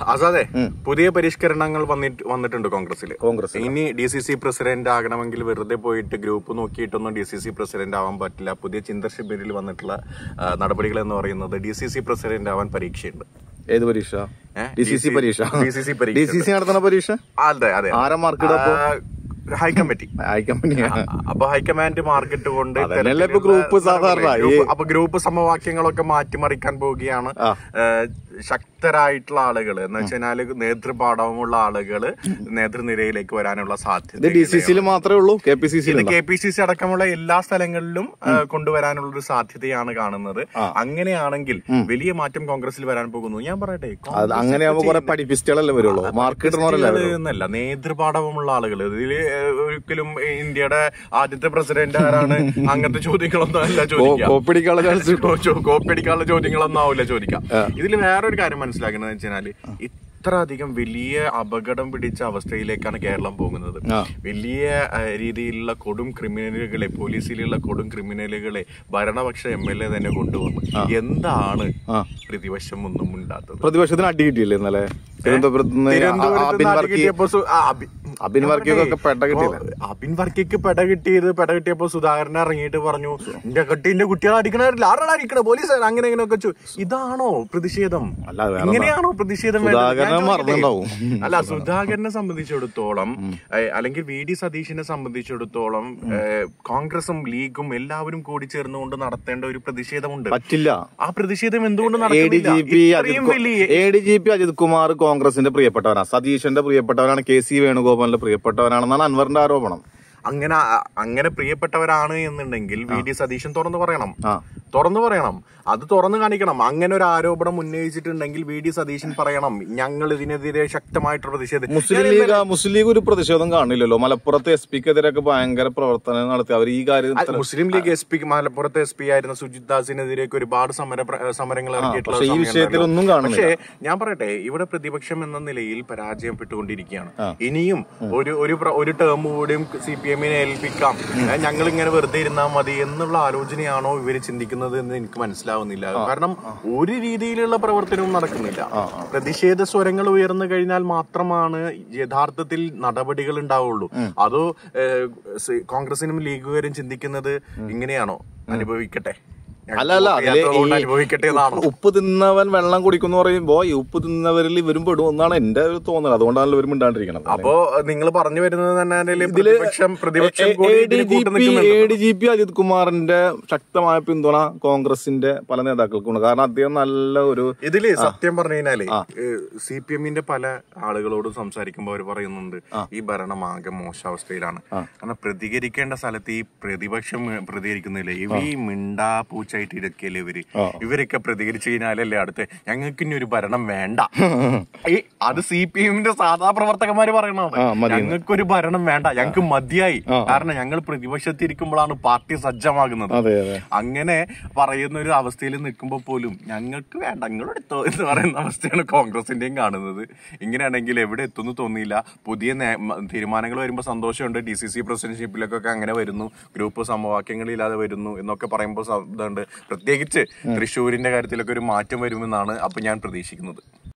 അതെ, പുതിയ പരിഷ്കരണങ്ങൾ വന്നിട്ടുണ്ട് കോൺഗ്രസിൽ. ഇനി DCC പ്രസിഡന്റ് ആകണമെങ്കിൽ വെറുതെ പോയിട്ട് ഗ്രൂപ്പ് നോക്കിയിട്ടൊന്നും DCC പ്രസിഡന്റ് ആവാൻ പറ്റില്ല. പുതിയ ചിന്താശിബിരിൽ വന്നിട്ടുള്ള നടപടികൾ എന്ന് പറയുന്നത് DCC പ്രസിഡന്റ് ആവാൻ പരീക്ഷയുണ്ട്. ഏത് പരീക്ഷ? DCC പരീക്ഷ. DCC നടത്തുന്ന പരീക്ഷ. അതെ അതെ. ആരാ മാർക്ക്? ഹൈക്കമ്മിറ്റി. അപ്പൊ ഹൈക്കമാൻഡ് മാർക്കിട്ട് കൊണ്ട് ഗ്രൂപ്പ് സാധാരണ അപ്പൊ ഗ്രൂപ്പ് സമവാക്യങ്ങളൊക്കെ മാറ്റിമറിക്കാൻ പോവുകയാണ്. ശക്തരായിട്ടുള്ള ആളുകൾ എന്ന് വെച്ചാല് നേതൃപാഠവുമുള്ള ആളുകള് നേതൃനിരയിലേക്ക് വരാനുള്ള സാധ്യത DCC മാത്രമേ ഉള്ളൂ. KPCC അടക്കമുള്ള എല്ലാ സ്ഥലങ്ങളിലും കൊണ്ടുവരാനുള്ള ഒരു സാധ്യതയാണ് കാണുന്നത്. അങ്ങനെയാണെങ്കിൽ വലിയ മാറ്റം കോൺഗ്രസിൽ വരാൻ പോകുന്നു. ഞാൻ പറയട്ടെ, അങ്ങനെയാകുമ്പോ പഠിപ്പിസ്റ്റല്ലേ വരുള്ളൂ, എന്നല്ല, നേതൃപാഠവുമുള്ള ആളുകൾ. ഇതില് ഒരിക്കലും ഇന്ത്യയുടെ ആദ്യത്തെ പ്രസിഡന്റ് ആരാണ് അങ്ങനത്തെ ചോദ്യങ്ങളൊന്നും അല്ല ചോദിക്കാം. കോപ്പിടിക്കാനുള്ള ചോദ്യങ്ങളൊന്നും ആവില്ല ചോദിക്കാം. ഇതിൽ വേറൊരു കാര്യം മനസ്സിലാക്കുന്നത് വെച്ചാല് ഇത്ര അധികം വലിയ അപകടം പിടിച്ച അവസ്ഥയിലേക്കാണ് കേരളം പോകുന്നത്. വലിയ രീതിയിലുള്ള കൊടും ക്രിമിനലുകളെ, പോലീസിലുള്ള കൊടും ക്രിമിനലുകളെ ഭരണപക്ഷ MLA തന്നെ കൊണ്ടുവന്നു. എന്താണ് പ്രതിപക്ഷം ഒന്നും ഉണ്ടാത്തത്? പ്രതിപക്ഷത്തിന് അടി കിട്ടിയില്ലേ ഇന്നലെ അബിൻ വർക്കിക്ക് പെട കിട്ടിയപ്പോ സുധാകരൻ ഇറങ്ങിയിട്ട് പറഞ്ഞു, എന്റെ കുട്ടികളെ അടിക്കണ ആരാണ് അടിക്കണ പോലീസ്, അങ്ങനെ ഇങ്ങനെയൊക്കെ. ഇതാണോ പ്രതിഷേധം? ഇങ്ങനെയാണോ പ്രതിഷേധം? അല്ല, സുധാകരനെ സംബന്ധിച്ചിടത്തോളം അല്ലെങ്കിൽ VD സതീശിനെ സംബന്ധിച്ചിടത്തോളം കോൺഗ്രസും ലീഗും എല്ലാവരും കൂടി ചേർന്നുകൊണ്ട് നടത്തേണ്ട ഒരു പ്രതിഷേധമുണ്ട്. പറ്റില്ല. ആ പ്രതിഷേധം എന്തുകൊണ്ട് നടക്കുന്നില്ല? ADGP അജിത് കുമാർ കോൺഗ്രസിന്റെ പ്രിയപ്പെട്ടവരാണ്, സതീശന്റെ പ്രിയപ്പെട്ടവരാണ്, KC വേണുഗോപാലിന്റെ പ്രിയപ്പെട്ടവരാണെന്നാണ് അൻവറിന്റെ ആരോപണം. അങ്ങനെ പ്രിയപ്പെട്ടവരാണ് എന്നുണ്ടെങ്കിൽ VD സതീശൻ തുറന്നു പറയണം, അത് തുറന്നു കാണിക്കണം. അങ്ങനെ ഒരു ആരോപണം ഉന്നയിച്ചിട്ടുണ്ടെങ്കിൽ VD സതീശൻ പറയണം, ഞങ്ങൾ ഇതിനെതിരെ ശക്തമായിട്ടുള്ള പ്രതിഷേധം. മുസ്ലിം ലീഗ് ഒരു പ്രതിഷേധം കാണില്ലല്ലോ. മലപ്പുറത്ത് SP-ക്കെതിരെയൊക്കെ ഭയങ്കര പ്രവർത്തനം നടത്തി അവർ. ഈ കാര്യം മുസ്ലിം ലീഗ് മലപ്പുറത്ത് SP ആയിരുന്ന സുജിത് ദാസിനെതിരെയൊക്കെ ഒരുപാട് സമരങ്ങൾ ഇറക്കിയിട്ടുള്ള ഈ വിഷയത്തിലൊന്നും കാണില്ല. പക്ഷേ ഞാൻ പറയട്ടെ, ഇവിടെ പ്രതിപക്ഷം എന്ന നിലയിൽ പരാജയപ്പെട്ടുകൊണ്ടിരിക്കുകയാണ്. ഇനിയും ഒരു ടേം കൂടിയും CPM-നെ ഏൽപ്പിക്കാം, ഞങ്ങൾ ഇങ്ങനെ വെറുതെ ഇരുന്നാൽ മതി എന്നുള്ള ആലോചനയാണോ ഇവര് ചിന്തിക്കുന്നത് എന്ന് എനിക്ക് മനസ്സിലാവുന്നില്ല. കാരണം ഒരു രീതിയിലുള്ള പ്രവർത്തനവും നടക്കുന്നില്ല. പ്രതിഷേധ സ്വരങ്ങൾ ഉയർന്നു കഴിഞ്ഞാൽ മാത്രമാണ് യഥാർത്ഥത്തിൽ നടപടികൾ ഉണ്ടാവുള്ളൂ. അതോ കോൺഗ്രസിനും ലീഗുകാരും ചിന്തിക്കുന്നത് ഇങ്ങനെയാണോ? അനുഭവിക്കട്ടെ, ഉപ്പ് തിന്നവൻ വെള്ളം കുടിക്കുന്നു പറയുമ്പോ ഈ ഉപ്പ് തിന്നവരിൽ ഇവരും പെടും എന്നാണ് എന്റെ ഒരു തോന്നൽ. അതുകൊണ്ടാണ് ഇവരും മിണ്ടാണ്ടിരിക്കണം. അപ്പോ നിങ്ങൾ പറഞ്ഞു വരുന്നത് ADGP അജിത് കുമാറിന്റെ ശക്തമായ പിന്തുണ കോൺഗ്രസിന്റെ പല നേതാക്കൾക്കുണ്ട്. കാരണം അദ്ദേഹം നല്ല ഒരു ഇതില് സത്യം പറഞ്ഞു കഴിഞ്ഞാല് CPM-ന്റെ പല ആളുകളോടും സംസാരിക്കുമ്പോൾ അവർ പറയുന്നുണ്ട് ഈ ഭരണം ആകെ മോശാവസ്ഥയിലാണ്. കാരണം പ്രതികരിക്കേണ്ട സ്ഥലത്ത് ഈ പ്രതിപക്ഷം പ്രതികരിക്കുന്നില്ല. ഈ മിണ്ടാ പൂച്ച ഇവരൊക്കെ പ്രതികരിച്ചു കഴിഞ്ഞാലല്ലേ അടുത്ത് ഞങ്ങൾക്ക് ഇനി ഒരു ഭരണം വേണ്ട. അത് CPM-ന്റെ സാധാ പ്രവർത്തകന്മാര് പറയണത്. ഞങ്ങൾക്കൊരു ഭരണം വേണ്ട, ഞങ്ങൾക്ക് മതിയായി. കാരണം ഞങ്ങൾ പ്രതിപക്ഷത്തിരിക്കുമ്പോഴാണ് പാർട്ടി സജ്ജമാകുന്നത്. അങ്ങനെ പറയുന്ന ഒരു അവസ്ഥയിൽ നിൽക്കുമ്പോൾ പോലും ഞങ്ങൾക്ക് വേണ്ട, നിങ്ങളെടുത്തോ എന്ന് പറയുന്ന അവസ്ഥയാണ് കോൺഗ്രസിന്റെയും കാണുന്നത്. ഇങ്ങനെയാണെങ്കിൽ എവിടെ എത്തുന്നു തോന്നിയില്ല. പുതിയ തീരുമാനങ്ങൾ വരുമ്പോൾ സന്തോഷമുണ്ട്. DCC പ്രസിഡന്റ്ഷിപ്പിലൊക്കെ അങ്ങനെ വരുന്നു, ഗ്രൂപ്പ് സമവാക്യങ്ങളില്ലാതെ വരുന്നു എന്നൊക്കെ പറയുമ്പോൾ ഇതുണ്ട്. പ്രത്യേകിച്ച് തൃശ്ശൂരിന്റെ കാര്യത്തിലൊക്കെ ഒരു മാറ്റം വരുമെന്നാണ് അപ്പൊ ഞാൻ പ്രതീക്ഷിക്കുന്നത്.